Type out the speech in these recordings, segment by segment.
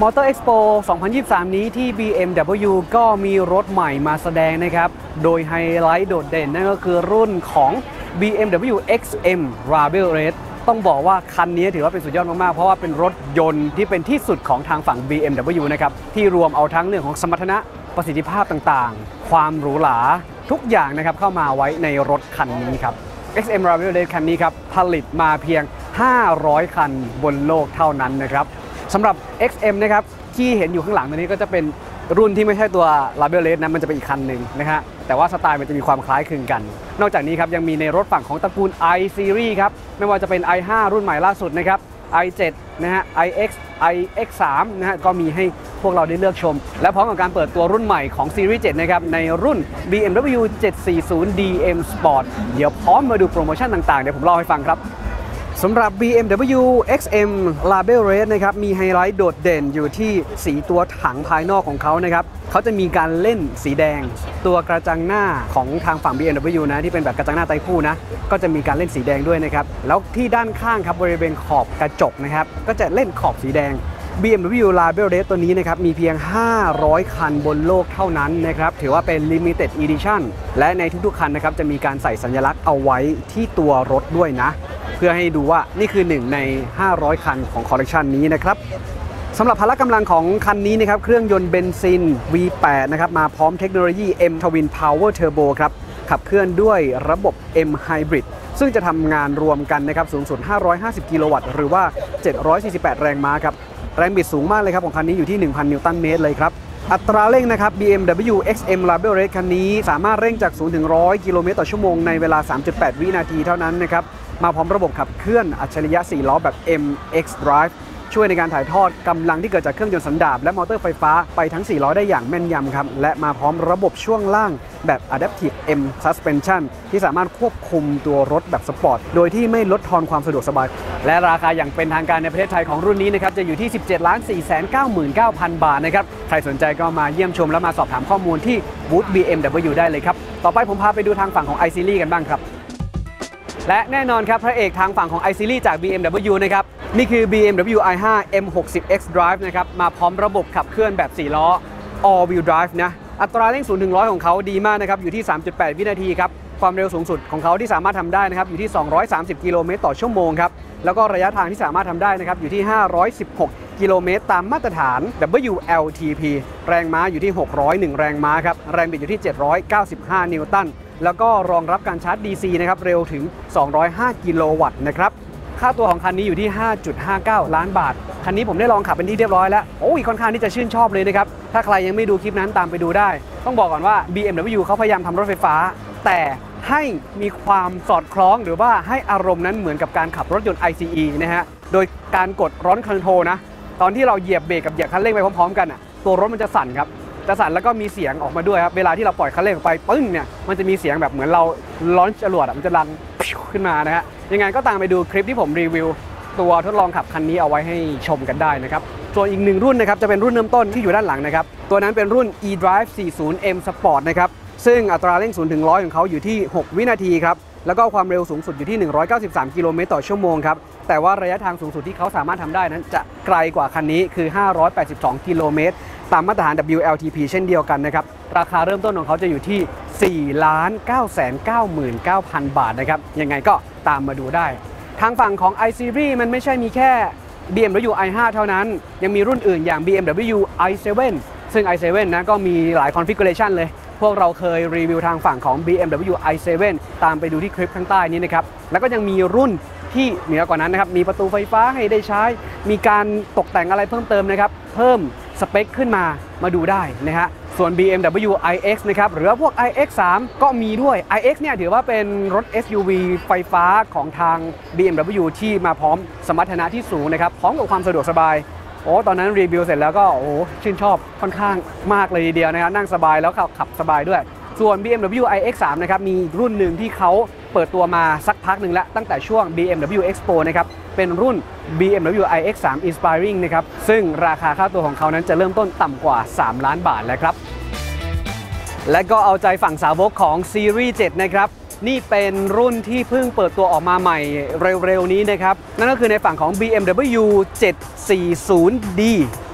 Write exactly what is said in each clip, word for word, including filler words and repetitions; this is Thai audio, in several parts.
Motor Expo สองพันยี่สิบสาม นี้ที่ บี เอ็ม ดับเบิลยู ก็มีรถใหม่มาแสดงนะครับโดยไฮไลท์โดดเด่นนั่นก็คือรุ่นของ บี เอ็ม ดับเบิลยู เอ็กซ์ เอ็ม Rebel Red ต้องบอกว่าคันนี้ถือว่าเป็นสุดยอดมากๆเพราะว่าเป็นรถยนต์ที่เป็นที่สุดของทางฝั่ง บี เอ็ม ดับเบิลยู นะครับที่รวมเอาทั้งเรื่องของสมรรถนะประสิทธิภาพต่างๆความหรูหราทุกอย่างนะครับเข้ามาไว้ในรถคันนี้ครับ เอ็กซ์ เอ็ม Rebel Red คันนี้ครับผลิตมาเพียงห้าร้อยคันบนโลกเท่านั้นนะครับสำหรับ เอ็กซ์ เอ็ม นะครับที่เห็นอยู่ข้างหลังตัวนี้ก็จะเป็นรุ่นที่ไม่ใช่ตัว Rebel Red นะมันจะเป็นอีกคันหนึ่งนะฮะแต่ว่าสไตล์มันจะมีความคล้ายคลึงกันนอกจากนี้ครับยังมีในรถฝั่งของตระกูล i Series ครับไม่ว่าจะเป็น ไอ ไฟว์ รุ่นใหม่ล่าสุดนะครับ ไอ เซเว่น นะฮะ ไอ เอ็กซ์ ไอ เอ็กซ์ ทรี นะฮะก็มีให้พวกเราได้เลือกชมและพร้อมกับการเปิดตัวรุ่นใหม่ของ Series เซเว่น นะครับในรุ่น บี เอ็ม ดับเบิลยู เจ็ดสี่ศูนย์ ดี เอ็ม Sport เดี๋ยวพร้อมมาดูโปรโมชั่นต่างๆเดี๋ยวผมเล่าให้ฟังครับสำหรับ บี เอ็ม ดับเบิลยู เอ็กซ์ เอ็ม Rebel Red นะครับมีไฮไลท์โดดเด่นอยู่ที่สีตัวถังภายนอกของเขานะครับเขาจะมีการเล่นสีแดงตัวกระจังหน้าของทางฝั่ง บี เอ็ม ดับเบิลยู นะที่เป็นแบบกระจังหน้าไตรคู่นะก็จะมีการเล่นสีแดงด้วยนะครับแล้วที่ด้านข้างครับบริเวณขอบกระจกนะครับก็จะเล่นขอบสีแดง บี เอ็ม ดับเบิลยู Rebel Red ตัวนี้นะครับมีเพียงห้าร้อยคันบนโลกเท่านั้นนะครับถือว่าเป็น Limited Edition และในทุกๆคันนะครับจะมีการใส่สัญลักษณ์เอาไว้ที่ตัวรถด้วยนะเพื่อให้ดูว่านี่คือหนึ่งในห้าร้อยคันของคอลเลกชันนี้นะครับสำหรับพละกำลังของคันนี้นะครับเครื่องยนต์เบนซิน วี แปด นะครับมาพร้อมเทคโนโลยี M Twin Power Turbo ครับขับเคลื่อนด้วยระบบ M Hybrid ซึ่งจะทำงานรวมกันนะครับสูงสุดห้าร้อยห้าสิบกิโลวัตต์หรือว่าเจ็ดร้อยสี่สิบแปดแรงม้าครับแรงบิดสูงมากเลยครับของคันนี้อยู่ที่ หนึ่งพัน นิวตันเมตรเลยครับอัตราเร่งนะครับ บี เอ็ม ดับเบิลยู เอ็กซ์ เอ็ม Rebel Red คันนี้สามารถเร่งจากศูนย์ถึงหนึ่งร้อยกิโลเมตรต่อชั่วโมงในเวลา สามจุดแปด วินาทีเท่านั้นนะครับมาพร้อมระบบขับเคลื่อนอัจฉริยะสี่ล้อแบบ เอ็ม เอ็กซ์ Drive ช่วยในการถ่ายทอดกำลังที่เกิดจากเครื่องยนต์สันดาปและมอเตอร์ไฟฟ้าไปทั้งสี่ล้อได้อย่างแม่นยำครับและมาพร้อมระบบช่วงล่างแบบ Adaptive M Suspension ที่สามารถควบคุมตัวรถแบบสปอร์ตโดยที่ไม่ลดทอนความสะดวกสบายและราคาอย่างเป็นทางการในประเทศไทยของรุ่นนี้นะครับจะอยู่ที่ สิบเจ็ดล้านสี่แสนเก้าหมื่นเก้าพัน บาทนะครับใครสนใจก็มาเยี่ยมชมและมาสอบถามข้อมูลที่บูธ บี เอ็ม ดับเบิลยู ได้เลยครับต่อไปผมพาไปดูทางฝั่งของ i Series กันบ้างครับและแน่นอนครับพระเอกทางฝั่งของ i Series จาก บี เอ็ม ดับเบิลยู นะครับนี่คือ บี เอ็ม ดับเบิลยู ไอ ไฟว์ เอ็ม หกสิบ เอ็กซ์ Drive นะครับมาพร้อมระบบขับเคลื่อนแบบสี่ล้อ All Wheel Drive นะอัตราเร่งศูนย์ถึงร้อยของเขาดีมากนะครับอยู่ที่ สามจุดแปด วินาทีครับความเร็วสูงสุดของเขาที่สามารถทำได้นะครับอยู่ที่สองร้อยสามสิบกิโลเมตรต่อชั่วโมงครับแล้วก็ระยะทางที่สามารถทำได้นะครับอยู่ที่ห้าร้อยสิบหกกิโลเมตรตามมาตรฐาน ดับเบิลยู แอล ที พี แรงม้าอยู่ที่หกร้อยเอ็ดแรงม้าครับแรงบิดอยู่ที่เจ็ดร้อยเก้าสิบห้านิวตันแล้วก็รองรับการชาร์จ ดี ซี นะครับเร็วถึงสองร้อยห้ากิโลวัตต์นะครับค่าตัวของคันนี้อยู่ที่ ห้าจุดห้าเก้า ล้านบาทคันนี้ผมได้ลองขับเป็นที่เรียบร้อยแล้วโอ้ยค่อนข้างที่จะชื่นชอบเลยนะครับถ้าใครยังไม่ดูคลิปนั้นตามไปดูได้ต้องบอกก่อนว่า บี เอ็ม ดับเบิลยู เขาพยายามทำรถไฟฟ้าแต่ให้มีความสอดคล้องหรือว่าให้อารมณ์นั้นเหมือนกับการขับรถยนต์ ไอ ซี อี นะฮะโดยการกดร้อนคอนโทรลนะตอนที่เราเหยียบเบรกกับเหยียบคันเร่งไปพร้อมๆกันอ่ะตัวรถมันจะสั่นครับจะสั่นแล้วก็มีเสียงออกมาด้วยครับเวลาที่เราปล่อยคันเร่งออกไปปึ้งเนี่ยมันจะมีเสียงแบบเหมือนเราล้อนจรวดมันจะรันขึ้นมานะฮะยังไงก็ตามไปดูคลิปที่ผมรีวิวตัวทดลองขับคันนี้เอาไว้ให้ชมกันได้นะครับส่วนอีกหนึ่งรุ่นนะครับจะเป็นรุ่นเริ่มต้นที่อยู่ด้านหลังนะครับตัวนั้นเป็นรุ่น eDrive สี่สิบ เอ็ม Sport นะครับซึ่งอัตราเร่งศูนย์ถึงร้อยของเขาอยู่ที่หกวินาทีครับแล้วก็ความเร็วสูงสุดอยู่ที่หนึ่งร้อยเก้าสิบสามกิโลเมตรต่อชั่วโมงครับแต่ว่าระยะทางสูงสุดที่เขาสามารถทำได้นั้นจะไกลกว่าคันนี้คือห้าร้อยแปดสิบสองกิโลเมตรตามมาตรฐาน ดับเบิลยู แอล ที พี เช่นเดียวกันนะครับราคาเริ่มต้นของเขาจะอยู่ที่ สี่ล้านเก้าแสนเก้าหมื่นเก้าพัน บาทนะครับยังไงก็ตามมาดูได้ทางฝั่งของ i Series มันไม่ใช่มีแค่ บี เอ็ม ดับเบิลยู ไอ ไฟว์ เท่านั้นยังมีรุ่นอื่นอย่าง บี เอ็ม ดับเบิลยู ไอ เซเว่น ซึ่ง ไอ เซเว่น นะก็มีหลายคอนฟิกเรชันเลยพวกเราเคยรีวิวทางฝั่งของ บี เอ็ม ดับเบิลยู ไอ เซเว่น ตามไปดูที่คลิปข้างใต้นี้นะครับแล้วก็ยังมีรุ่นที่เหนือกว่านั้นนะครับมีประตูไฟฟ้าให้ได้ใช้มีการตกแต่งอะไรเพิ่มเติมนะครับเพิ่มสเปคขึ้นมามาดูได้นะฮะส่วน บี เอ็ม ดับเบิลยู ไอ เอ็กซ์ นะครับหรือว่าพวก ไอ เอ็กซ์ ทรี ก็มีด้วย ไอ เอ็กซ์ เนี่ยถือว่าเป็นรถ เอส ยู วี ไฟฟ้าของทาง บี เอ็ม ดับเบิลยู ที่มาพร้อมสมรรถนะที่สูงนะครับพร้อมกับความสะดวกสบายโอ้ตอนนั้นรีวิวเสร็จแล้วก็โอ้ชื่นชอบค่อนข้างมากเลยทีเดียวนะครับนั่งสบายแล้วขับขับสบายด้วยส่วน บี เอ็ม ดับเบิลยู ไอ เอ็กซ์ ทรี นะครับมีรุ่นหนึ่งที่เขาเปิดตัวมาสักพักหนึ่งแล้วตั้งแต่ช่วง บี เอ็ม ดับเบิลยู Expo นะครับเป็นรุ่น บี เอ็ม ดับเบิลยู ไอ เอ็กซ์ ทรี Inspiring นะครับซึ่งราคาค่าตัวของเขานั้นจะเริ่มต้นต่ำกว่าสามล้านบาทแล้วครับและก็เอาใจฝั่งสาวกของ Series เซเว่น นะครับนี่เป็นรุ่นที่เพิ่งเปิดตัวออกมาใหม่เร็วๆนี้นะครับนั่นก็คือในฝั่งของ บี เอ็ม ดับเบิลยู เจ็ดสี่ศูนย์ ดี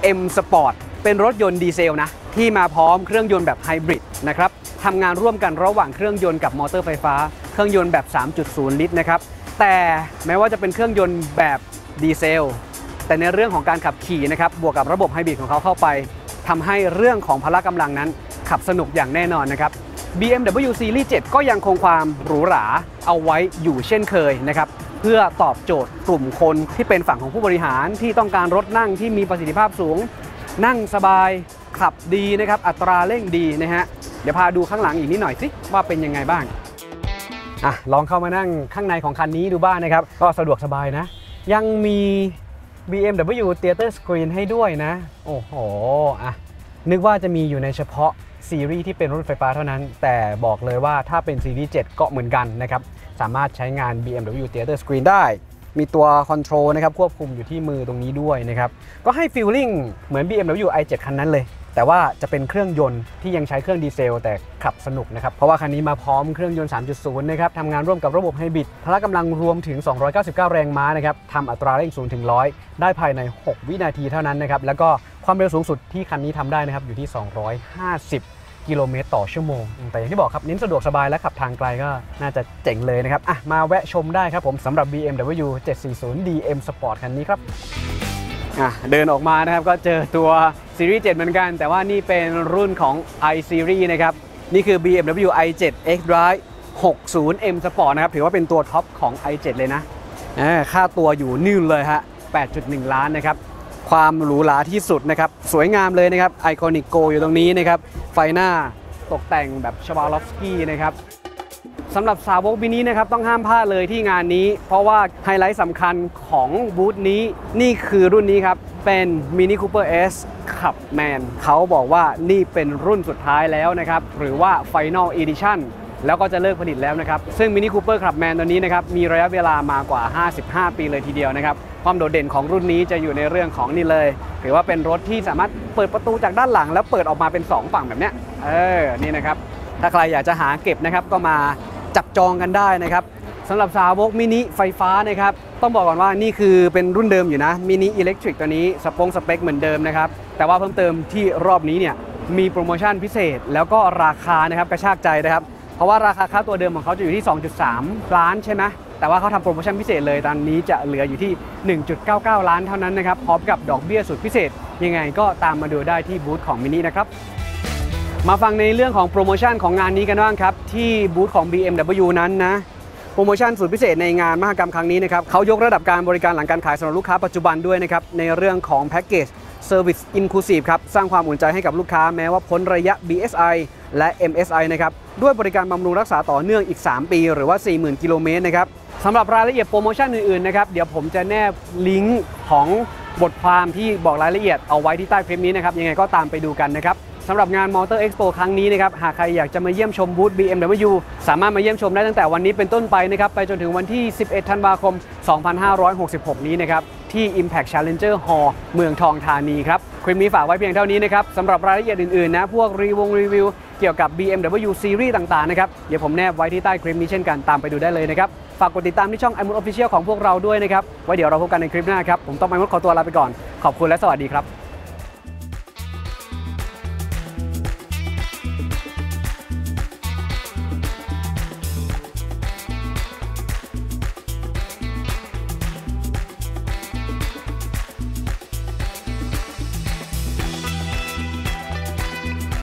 M Sport เป็นรถยนต์ดีเซลนะที่มาพร้อมเครื่องยนต์แบบไฮบริดนะครับทำงานร่วมกันระหว่างเครื่องยนต์กับมอเตอร์ไฟฟ้าเครื่องยนต์แบบ สามจุดศูนย์ ลิตรนะครับแต่แม้ว่าจะเป็นเครื่องยนต์แบบดีเซลแต่ในเรื่องของการขับขี่นะครับบวกกับระบบไฮบริดของเขาเข้าไปทำให้เรื่องของพละกำลังนั้นขับสนุกอย่างแน่นอนนะครับ บี เอ็ม ดับเบิลยู Series เจ็ด ก็ยังคงความหรูหราเอาไว้อยู่เช่นเคยนะครับเพื่อตอบโจทย์กลุ่มคนที่เป็นฝั่งของผู้บริหารที่ต้องการรถนั่งที่มีประสิทธิภาพสูงนั่งสบายขับดีนะครับอัตราเร่งดีนะฮะเดี๋ยวพาดูข้างหลังอีกนิดหน่อยสิว่าเป็นยังไงบ้างอ่ะลองเข้ามานั่งข้างในของคันนี้ดูบ้างนะครับก็สะดวกสบายนะยังมี บี เอ็ม ดับเบิลยู Theater Screen ให้ด้วยนะโอ้โหอ่ะนึกว่าจะมีอยู่ในเฉพาะซีรีส์ที่เป็นรถไฟฟ้าเท่านั้นแต่บอกเลยว่าถ้าเป็นซีรีส์เจ็ดก็เหมือนกันนะครับสามารถใช้งาน บี เอ็ม ดับเบิลยู Theater Screen ได้มีตัวคอนโทรลนะครับควบคุมอยู่ที่มือตรงนี้ด้วยนะครับก็ให้ฟีลลิ่งเหมือน บี เอ็ม ดับเบิลยู ไอ เซเว่น คันนั้นเลยแต่ว่าจะเป็นเครื่องยนต์ที่ยังใช้เครื่องดีเซลแต่ขับสนุกนะครับเพราะว่าคันนี้มาพร้อมเครื่องยนต์ สามจุดศูนย์ นะครับทำงานร่วมกับระบบไฮบริดพละกำลังรวมถึงสองร้อยเก้าสิบเก้าแรงม้านะครับทำอัตราเร่งศูนย์ถึงร้อยได้ภายในหกวินาทีเท่านั้นนะครับแล้วก็ความเร็วสูงสุดที่คันนี้ทำได้นะครับอยู่ที่สองร้อยห้าสิบกิโลเมตรต่อชั่วโมงแต่อย่างที่บอกครับเน้นสะดวกสบายและขับทางไกลก็น่าจะเจ๋งเลยนะครับอ่ะมาแวะชมได้ครับผมสำหรับ บี เอ็ม ดับเบิลยู เจ็ดสี่ศูนย์ ดี เอ็ม Sport คันนี้ครับอ่ะเดินออกมานะครับก็เจอตัวซีรีส์เจ็ดเหมือนกันแต่ว่านี่เป็นรุ่นของ I Series นะครับนี่คือ บี เอ็ม ดับเบิลยู ไอ เซเว่น xDrive หกสิบ เอ็ม Sport นะครับถือว่าเป็นตัวท็อปของ ไอ เซเว่น เลยนะค่าตัวอยู่นิ่วเลยฮะ แปดจุดหนึ่ง ล้านนะครับความหรูหราที่สุดนะครับสวยงามเลยนะครับไอคอนิกโกอยู่ตรงนี้นะครับไฟหน้าตกแต่งแบบชวาลอฟสกี้นะครับสำหรับสาวกบินี้นะครับต้องห้ามพลาดเลยที่งานนี้เพราะว่าไฮไลท์สำคัญของบูธนี้นี่คือรุ่นนี้ครับเป็น Mini Cooper S Clubman เขาบอกว่านี่เป็นรุ่นสุดท้ายแล้วนะครับหรือว่า Final Edition แล้วก็จะเลิกผลิตแล้วนะครับซึ่ง Mini Cooper Clubman ตัวนี้นะครับมีระยะเวลามากว่าห้าสิบห้าปีเลยทีเดียวนะครับความโดดเด่นของรุ่นนี้จะอยู่ในเรื่องของนี่เลยถือว่าเป็นรถที่สามารถเปิดประตูจากด้านหลังแล้วเปิดออกมาเป็นสองฝั่งแบบเนี้ยเออนี่นะครับถ้าใครอยากจะหาเก็บนะครับก็มาจับจองกันได้นะครับสำหรับสาวกมินิไฟฟ้านะครับต้องบอกก่อนว่านี่คือเป็นรุ่นเดิมอยู่นะมินิอิเล็กทริกตัวนี้สปงสเปคเหมือนเดิมนะครับแต่ว่าเพิ่มเติมที่รอบนี้เนี่ยมีโปรโมชั่นพิเศษแล้วก็ราคานะครับกระชากใจนะครับเพราะว่าราคาค่าตัวเดิมของเขาจะอยู่ที่ สองจุดสาม ล้านใช่ไหมแต่ว่าเขาทำโปรโมชั่นพิเศษเลยตอนนี้จะเหลืออยู่ที่ หนึ่งจุดเก้าเก้า ล้านเท่านั้นนะครับพร้อมกับดอกเบี้ยสุดพิเศษยังไงก็ตามมาดูได้ที่บูธของมินินะครับมาฟังในเรื่องของโปรโมชั่นของงานนี้กันบ้างครับที่บูธของ บี เอ็ม ดับเบิลยู นั้นนะโปรโมชั่นสุดพิเศษในงานมหกรรมครั้งนี้นะครับเขายกระดับการบริการหลังการขายสำหรับลูกค้าปัจจุบันด้วยนะครับในเรื่องของแพ็กเกจ Service Inclusive ครับสร้างความอุ่นใจให้กับลูกค้าแม้ว่าพ้นระยะ บี เอส ไอ และ เอ็ม เอส ไอ นะครับด้วยบริการบำรุงรักษาต่อเนื่องอีกสามปีหรือว่า สี่หมื่น กิโลเมตรนะครับสำหรับรายละเอียดโปรโมชั่นอื่นๆนะครับเดี๋ยวผมจะแนบลิงก์ของบทความที่บอกรายละเอียดเอาไว้ที่ใต้คลิปนี้นะครับยังไงก็ตามไปดูกันนะครับสำหรับงาน Motor Expo ครั้งนี้นะครับหากใครอยากจะมาเยี่ยมชมบูธ บี เอ็ม ดับเบิลยู สามารถมาเยี่ยมชมได้ตั้งแต่วันนี้เป็นต้นไปนะครับไปจนถึงวันที่สิบเอ็ดธันวาคมสองพันห้าร้อยหกสิบหกนี้นะครับที่ Impact Challenger Hall เมืองทองธานีครับคลิปนี้ฝากไว้เพียงเท่านี้นะครับสำหรับรายละเอียดอื่นๆนะพวกรีวงรีวิวเกี่ยวกับ บี เอ็ม ดับเบิลยู Series ต่างๆนะครับเดี๋ยวผมแนบไว้ที่ใต้คลิปนี้เช่นกันตามไปดูได้เลยนะครับฝากกดติดตามที่ช่อง iMode Official ของพวกเราด้วยนะครับไว้เดี๋ยวเราพบกันในคลิปหน้าครับผมต้อง iMode ขอตัวลาไปก่อนขอบคุณและสวัสดีครับ